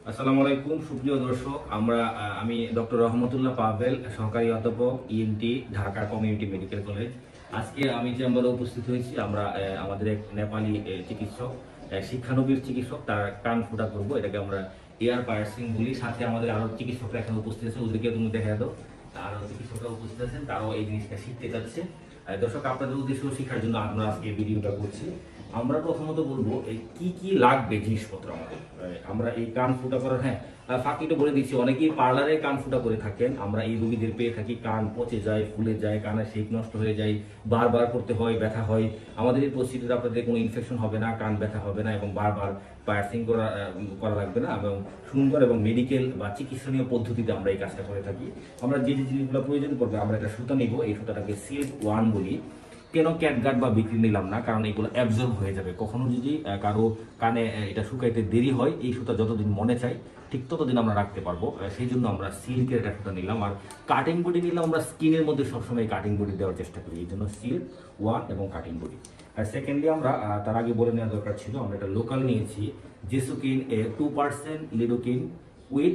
আসসালামু আলাইকুম সুপ্রিয় দর্শক, আমি ডক্টর রহমতুল্লাহ পাভেল, সহকারী অধ্যাপক ENT, Dhaka community medical college. আজকে আমি চেম্বারে উপস্থিত হয়েছি। আমাদের এক নেপালি চিকিৎসক, শিক্ষানবির চিকিৎসক, তার কান ফুটা করবো, এটাকে আমরা এয়ার পায়ার্সিং বলি। সাথে আমাদের আরো চিকিৎসকরা এখানে উপস্থিত আছে, ওদেরকে তুমি দেখা দাও। আরো চিকিৎসকরা উপস্থিত আছেন, তারাও এই জিনিসটা শিখতে যাচ্ছে। দর্শক, আপনাদের উদ্দেশ্য শিক্ষার জন্য আমরা আজকে ভিডিওটা করছি। আমরা প্রথমত বলবো কি কি লাগবে জিনিসপত্র আমাদের। আমরা এই কান ফুটা করার, হ্যাঁ, ফাঁকিটা বলে দিচ্ছি, অনেকেই পার্লারে কান ফুটা করে থাকেন। আমরা এই রোগীদের পেয়ে থাকি, কান পচে যায়, ফুলে যায়, কানের শেক নষ্ট হয়ে যায়, বারবার করতে হয়, ব্যথা হয়। আমাদের এই প্রসিডিউর আপনাদের কোনো ইনফেকশন হবে না, কান ব্যথা হবে না, এবং বারবার পায়ার্সিং করা লাগবে না, এবং সুন্দর এবং মেডিকেল বা চিকিৎসনীয় পদ্ধতিতে আমরা এই কাজটা করে থাকি। আমরা যে যে জিনিসগুলো প্রয়োজন পড়বে, আমরা একটা সুতা নিব, এই সুতাটাকে সিল্ক ওয়ান বলি। কেন ক্যাটগার্ড বা বিক্রি নিলাম না, কারণ এগুলো অ্যাবজর্ব হয়ে যাবে। কখনো যদি কারো কানে এটা শুকাইতে দেরি হয়, এই সুতা যতদিন মনে চাই ঠিক ততদিন আমরা রাখতে পারবো। সেই জন্য আমরা সিল্কের একটা সুতা নিলাম। আর কাটিং বডি নিলাম, আমরা স্কিনের মধ্যে সবসময় কাটিং বডি দেওয়ার চেষ্টা করি, এই জন্য সিল্ক ওয়ান এবং কাটিং বডি। আর সেকেন্ডলি আমরা তার আগে বলে নেওয়া দরকার ছিল, আমরা একটা লোকাল নিয়েছি, জেসুকিন 2% লিডোকিন উইথ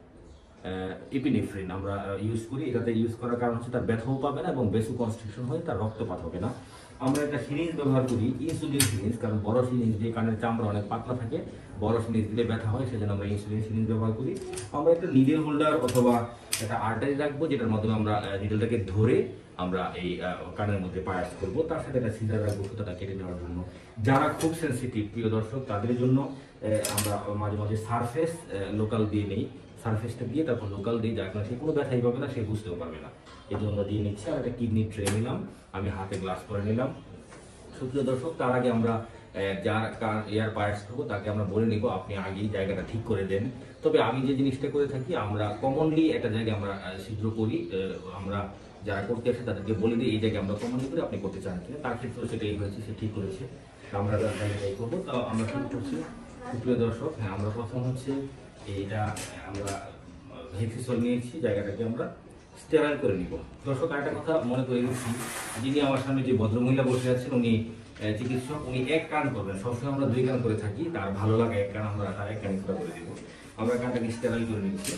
ইপিনেফ্রিন আমরা ইউজ করি। এটাতে ইউজ করার কারণ হচ্ছে তার ব্যথাও পাবে না এবং বেসু কনস্ট্রিকশন হয়ে তার রক্তপাত হবে না। আমরা একটা সিরিঞ্জ ব্যবহার করি, ইনসুলিন সিরিঞ্জ, কারণ বড় সিরিঞ্জ দিয়ে কানের চামড়া অনেক পাতলা থাকে, বড় সিরিঞ্জ দিলে ব্যথা হয়, সেজন্য আমরা ইনসুলিন সিরিঞ্জ ব্যবহার করি। আমরা একটা নিডেল হোল্ডার অথবা একটা আর্টারি রাখবো, যেটার মাধ্যমে আমরা নিডেলটাকে ধরে আমরা এই কানের মধ্যে পায়াস করবো। তার সাথে একটা সিজার রাখবো সুতাটা কেটে নেওয়ার জন্য। যারা খুব সেন্সিটিভ প্রিয় দর্শক, তাদের জন্য আমরা মাঝে মাঝে সারফেস লোকাল দিয়ে নেই। সারফেসটা দিয়ে তারপর লোকাল দিয়ে, যার কারণে সে কোনো ব্যথাই পাবে না, সে বুঝতেও পারবে না, এই জন্য আমরা দিয়ে নিচ্ছি। আর একটা কিডনি ট্রে নিলাম, আমি হাতে গ্লাস করে নিলাম। সুপ্রিয় দর্শক, তার আগে আমরা যার এয়ার পায়ার্স করবো তাকে আমরা বলে নিব আপনি আগেই জায়গাটা ঠিক করে দেন। তবে আমি যে জিনিসটা করে থাকি, আমরা কমনলি একটা জায়গায় আমরা শীঘ্র করি। আমরা যারা করতে আসে তাদেরকে বলে দিই এই জায়গায় আমরা কমনলি করি, আপনি করতে চান কিনা। তার ক্ষেত্রে সেটাই হয়েছে, সে ঠিক করেছে। আমরা জায়গাটাই করবো। তো আমরা শুরু করছি। সুপ্রিয় দর্শক, হ্যাঁ, আমরা প্রথম হচ্ছে এইটা আমরা হেক্সিসল নিয়েছি, জায়গাটাকে আমরা স্টেরাইল করে নিব। দর্শক, আরেকটা কথা মনে করে দিচ্ছি, যিনি আমার সামনে যে ভদ্রমহিলা বসে আছেন, উনি চিকিৎসক, উনি এক কান করবেন। সবসময় আমরা দুই কান করে থাকি, তার ভালো লাগে এক কান, আমরা তার এক কান করে দিব। আমরা কানটাকে স্টেরাইল করে নিচ্ছি।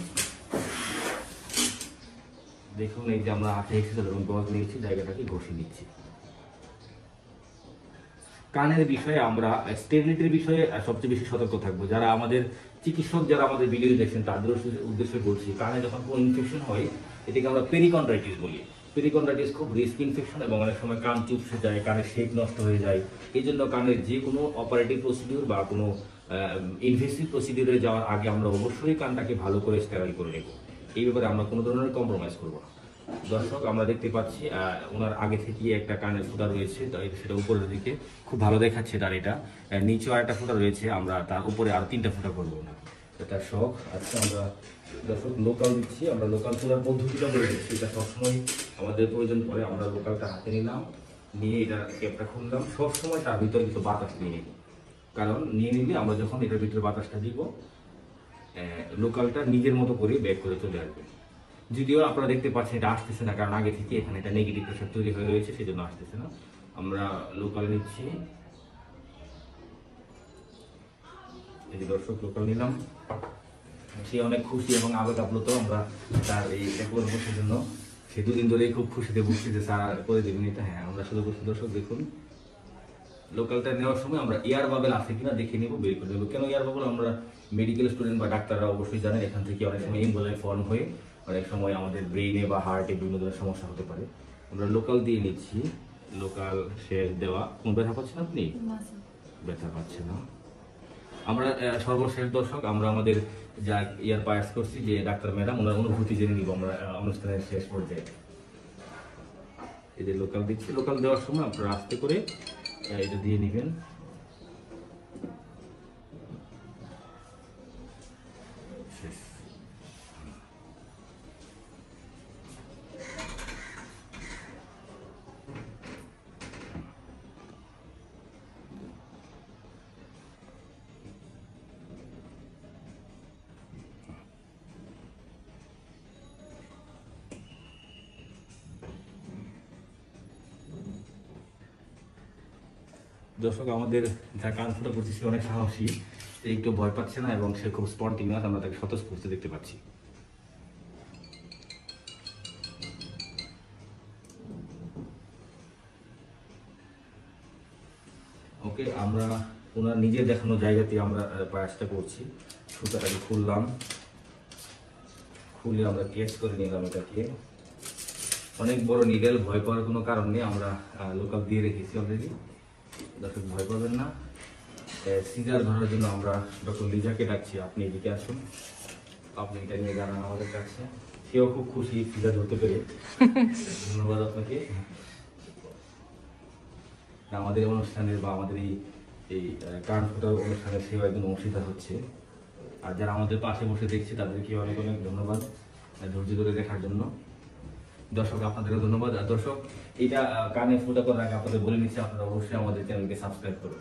দেখুন, এই যে আমরা হাতে হেক্সিসল এবং গজ নিয়েছি, জায়গাটাকে ঘষে নিচ্ছি। কানের বিষয়ে আমরা স্টেরিলিটির বিষয়ে সবচেয়ে বেশি সতর্ক থাকবো। যারা আমাদের চিকিৎসক, যারা আমাদের ভিডিও দেখছেন, তাদের উদ্দেশ্যে বলছি, কানে যখন কোনো ইনফেকশন হয়, এটাকে আমরা পেরিকন্ড্রাইটিস বলি। পেরিকন্ড্রাইটিস খুব রিস্ক ইনফেকশন, এবং অনেক সময় কান চুপসে যায়, কানের শেক নষ্ট হয়ে যায়। এই জন্য কানের যে কোনো অপারেটিভ প্রসিডিউর বা কোনো ইনভেসিভ প্রসিডিউরে যাওয়ার আগে আমরা অবশ্যই কানটাকে ভালো করে স্টেরাইল করে নেব। এই ব্যাপারে আমরা কোনো ধরনের কম্প্রোমাইজ করবো না। দর্শক, আমরা দেখতে পাচ্ছি ওনার আগে থেকে একটা কানের ফুটা রয়েছে, সেটা উপরের দিকে খুব ভালো দেখাচ্ছে তার এটা। নিচেও আরেকটা ফুটা রয়েছে, আমরা তার উপরে আরো 3টা ফুটা করবো না, এটা শখ। আজকে আমরা দর্শক লোকাল দিচ্ছি, আমরা লোকাল তোলার পদ্ধতিটা বলে দিচ্ছি। এটা সবসময় আমাদের প্রয়োজন পড়ে। আমরা লোকালটা হাতে নিলাম, নিয়ে এটা ক্যাপটা খুললাম, সবসময় তার ভিতরে কিছু বাতাস নিয়ে নিব, কারণ নিয়ে নিলে আমরা যখন এটার ভিতরে বাতাসটা দিব, লোকালটা নিজের মতো করে ব্যাক করে চলে আসবে। যদিও আপনারা দেখতে পাচ্ছেন এটা আসতেছে না, কারণ আগে থেকে এখানে একটা নেগেটিভ প্রেশার তৈরি হয়ে রয়েছে, সেজন্য আসতেছে না। আমরা লোকাল নিচ্ছি, এই যে দর্শক লোকাল নিলাম। সে অনেক খুশি এবং আবেগ আপ্লুত, আমরা তার এই করবো, সেজন্য সে দুদিন ধরেই খুব খুশিতে বুঝছি যে স্যার করে দেবেন এটা। হ্যাঁ, আমরা শুরু করছি। দর্শক দেখুন, লোকালটা নেওয়ার সময় আমরা এয়ার বাবেল আছে কিনা দেখে নেবো, বের করে নেবো। কেন এয়ার বাবেল? আমরা মেডিকেল স্টুডেন্ট বা ডাক্তাররা অবশ্যই জানেন, এখান থেকে অনেক সময় এমবোলাই ফর্ম হয়ে অনেক সময় আমাদের ব্রেইনে বা হার্টে বিভিন্ন ধরনের সমস্যা হতে পারে। আমরা লোকাল দিয়ে নিচ্ছি, লোকাল শেষ দেওয়া। কোন ব্যথা পাচ্ছেন আপনি? ব্যথা পাচ্ছে না। আমরা সর্বশেষ দর্শক, আমরা আমাদের যা ইয়ার পায়াস করছি, যে ডাক্তার ম্যাডাম, ওনার অনুভূতি জেনে নিব আমরা অনুষ্ঠানের শেষ পর্যায়ে। এই যে লোকাল দিচ্ছি, লোকাল দেওয়ার সময় আপনারা আস্তে করে এটা দিয়ে নেবেন। দর্শক, আমাদের যা কান ফুটা করছে সে অনেক সাহসী, সে একটু ভয় পাচ্ছে না এবং সে খুব স্পন্টিনিয়াস, আমরা তাকে স্বতঃস্ফূর্ত দেখতে পাচ্ছি। ওকে, আমরা ওনার নিজে দেখানো জায়গাতে আমরা প্রয়াসটা করছি। সুতাটাকে খুললাম, খুলে আমরা কেস করে নিলাম এটাকে। অনেক বড় নিডেল, ভয় পাওয়ার কোনো কারণ নেই, আমরা লোকাল দিয়ে রেখেছি অলরেডি, দর্শক ভয় পাবেন না। সিজার ধরার জন্য আমরা ডক্টর লিজাকে ডাকছি, আপনি এদিকে আসুন, আপনি এটা নিয়ে জানান আমাদের কাছে। সেও খুব খুশি সিজার ধরতে পেরে, ধন্যবাদ আপনাকে। আমাদের অনুষ্ঠানের বা আমাদের এই কান ফোটার অনুষ্ঠানের সেও একজন অংশীদার হচ্ছে। আর যারা আমাদের পাশে বসে দেখছে তাদেরকে অনেক অনেক ধন্যবাদ ধৈর্য ধরে দেখার জন্য। দর্শক আপনাদেরও ধন্যবাদ। আর দর্শক, এটা কানে ফোটা করার আগে আপনাদের বলে নিচ্ছি, আপনারা অবশ্যই আমাদের চ্যানেলকে সাবস্ক্রাইব করুন।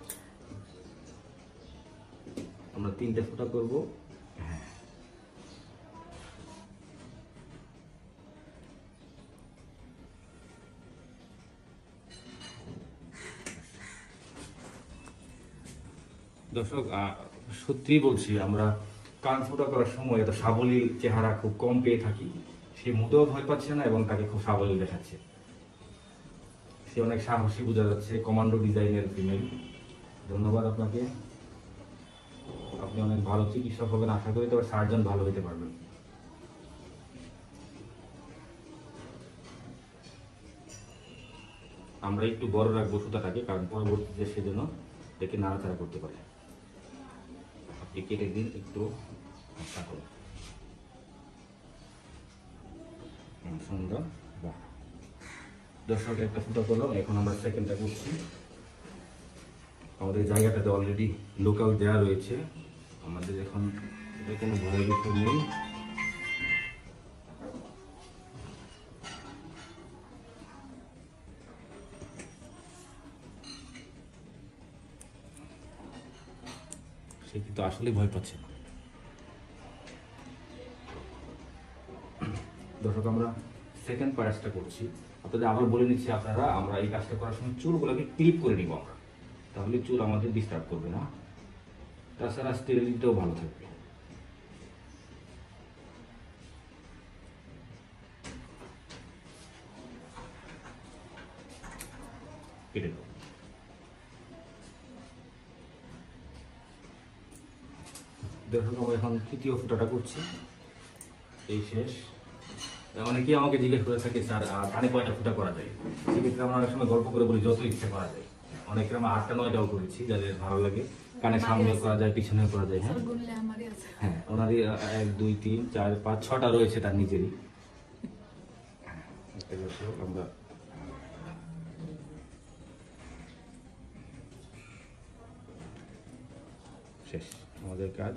আমরা 3টে ফোটা করবো। হ্যাঁ, দর্শক সত্যি বলছি, আমরা কান ফোটা করার সময় এত সাবলীল চেহারা খুব কম পেয়ে থাকি। সে মোটেও ভয় পাচ্ছে না এবং তাকে খুব সাবলীল দেখাচ্ছে। সে অনেক সাহসী বোঝা যাচ্ছে, কমান্ডো ডিজাইনের ফিমেল। ধন্যবাদ আপনাকে, আপনি অনেক ভালো চিকিৎসক হবেন আশা করি, তবে সার্জন ভালো হতে পারবেন। আমরা একটু বড় রাখবো সুতাটাকে, কারণ পরবর্তীতে সেজন্য এটাকে নাড়াচাড়া করতে পারে। আপনি কেটে দিন একটু সুন্দর। বাহ, দর্শক একটা ফুটা করলাম, এখন আমরা সেকেন্ডটা করছি। আমাদের জায়গাটাতে অলরেডি লোকাল দেওয়া রয়েছে, আমাদের এখন এটা কোনো ভয়ের বিষয় নেই। সে কিন্তু আসলে ভয় পাচ্ছে না। দর্শক, আমরা সেকেন্ড পার্টসটা করছি। আপনাদের আবার বলে নিচ্ছি, আপনারা আমরা এই কাজটা করার সময় চুলগুলোকে ক্লিপ করে নিব আমরা, তাহলে চুল আমাদের ডিস্টার্ব করবে না, তাছাড়া স্টেরিলিটিটাও ভালো থাকবে। কেটে দাও। দর্শক, আমরা এখন তৃতীয় ফুটাটা করছি, এই শেষ। অনেকেই আমাকে জিজ্ঞেস করে থাকে, স্যার কানে কয়টা ফুটা করা যায়? সেক্ষেত্রে আমরা অনেক সময় গল্প করে বলি যত ইচ্ছে করা যায়। অনেকে আমরা 8টা 9টাও করেছি, যাদের ভালো লাগে। কানে সামনেও করা যায়, পিছনেও করা যায়। হ্যাঁ হ্যাঁ, ওনারই 1 2 3 4 5 6টা রয়েছে তার নিজেরই। আমরা শেষ আমাদের কাজ।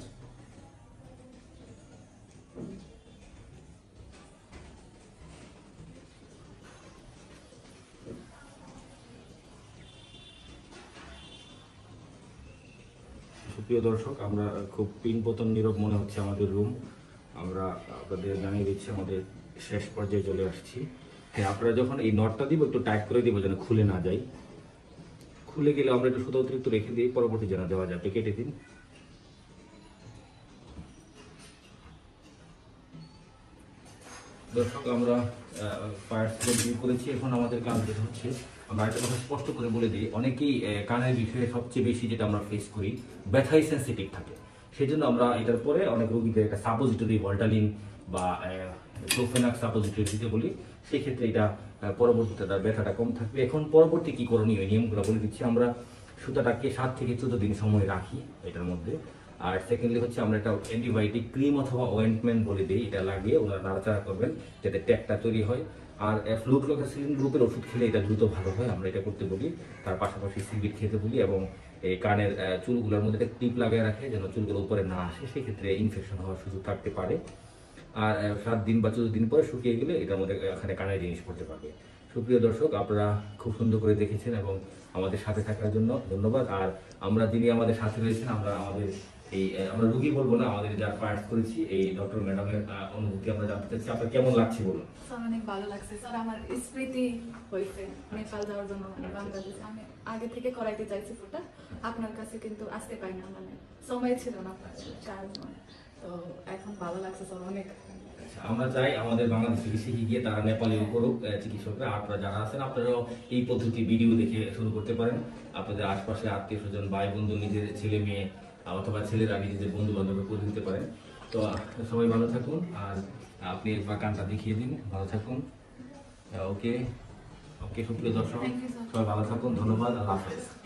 সুপ্রিয় দর্শক, আমরা খুব পিনপতন নীরব মনে হচ্ছে আমাদের রুম। আমরা আপনাদের জানিয়ে দিচ্ছি আমাদের শেষ পর্যায়ে চলে আসছি। হ্যাঁ, আপনারা যখন এই নটটা দিব একটু টাইট করে দিব যেন খুলে না যায়। খুলে গেলে আমরা একটু সুতো অতিরিক্ত রেখে দিই, পরবর্তী যেন দেওয়া যাবে। কেটে দিন। দর্শক, আমরা পার্টস ডিল করেছি, এখন আমাদের কাজ যেটা হচ্ছে, আমরা একটা কথা স্পষ্ট করে বলে দিই, অনেকেই কানের বিষয়ে সবচেয়ে বেশি যেটা আমরা ফেস করি, ব্যথায় সেন্সিটিভ থাকে। সেই জন্য আমরা এটার পরে অনেক রোগীদের একটা সাপোজিটরি, ভল্টালিন বা ক্লোফেনাক্স সাপোজিটরি দিতে বলি। সেই ক্ষেত্রে এটা পরবর্তীতে তার ব্যথাটা কম থাকবে। এখন পরবর্তী কি করণীয় নিয়মগুলো বলে দিচ্ছি। আমরা সুতাটাকে 7 থেকে 14 দিন সময় রাখি এটার মধ্যে। আর সেকেন্ডলি হচ্ছে আমরা একটা অ্যান্টিবায়োটিক ক্রিম অথবা অয়েন্টমেন্ট বলে দিই, এটা লাগিয়ে ওনারা নাড়াচাড়া করবেন যাতে ট্যাগটা তৈরি হয়। আর ফ্লুক্লোক্যাসিলিন গ্রুপের ওষুধ খেলে এটা দ্রুত ভালো হয়, আমরা এটা করতে বলি। তার পাশাপাশি সিবিট খেতে বলি এবং এই কানের চুলগুলোর মধ্যে একটা টিপ লাগিয়ে রাখে যেন চুলগুলো উপরে না আসে, সেক্ষেত্রে ইনফেকশন হওয়ার সুযোগ থাকতে পারে। আর 7 দিন বা 14 দিন পরে শুকিয়ে গেলে এটার মধ্যে এখানে কানের জিনিস পড়তে পারবে। সুপ্রিয় দর্শক, আপনারা খুব সুন্দর করে দেখেছেন এবং আমাদের সাথে থাকার জন্য ধন্যবাদ। আর আমরা যিনি আমাদের সাথে রয়েছেন, আমরা রুগী বলবো না, আমাদের যার পার্ট করেছি এই ডক্টর ম্যাডামের অনুভূতি আমরা জানতে চাচ্ছি। আপনার কেমন লাগছে বলুন? স্যার অনেক ভালো লাগছে স্যার, আমার স্মৃতি হয়েছে নেপাল যাওয়ার জন্য, বাংলাদেশ আমি আগে থেকে করাইতে চাইছি ফুটা, আপনার কাছে কিন্তু আসতে পারি না, মানে সময় ছিল না কাজ, তো এখন ভালো লাগছে স্যার অনেক। আচ্ছা, আমরা চাই আমাদের বাংলাদেশ থেকে শিখে গিয়ে তারা নেপালি করুক চিকিৎসকরা। আপনারা যারা আছেন আপনারাও এই পদ্ধতি ভিডিও দেখে শুরু করতে পারেন। আপনাদের আশপাশে আত্মীয় স্বজন, ভাই বন্ধু, নিজের ছেলে মেয়ে অথবা ছেলেরা নিজেদের বন্ধু বান্ধব করে দিতে পারেন। তো সবাই ভালো থাকুন, আর আপনি একবার কানটা দেখিয়ে দিন। ভালো থাকুন। ওকে ওকে, সুপ্রিয় দর্শক, Thank you, sir. সবাই ভালো থাকুন। ধন্যবাদ। আল্লাহ হাফেজ।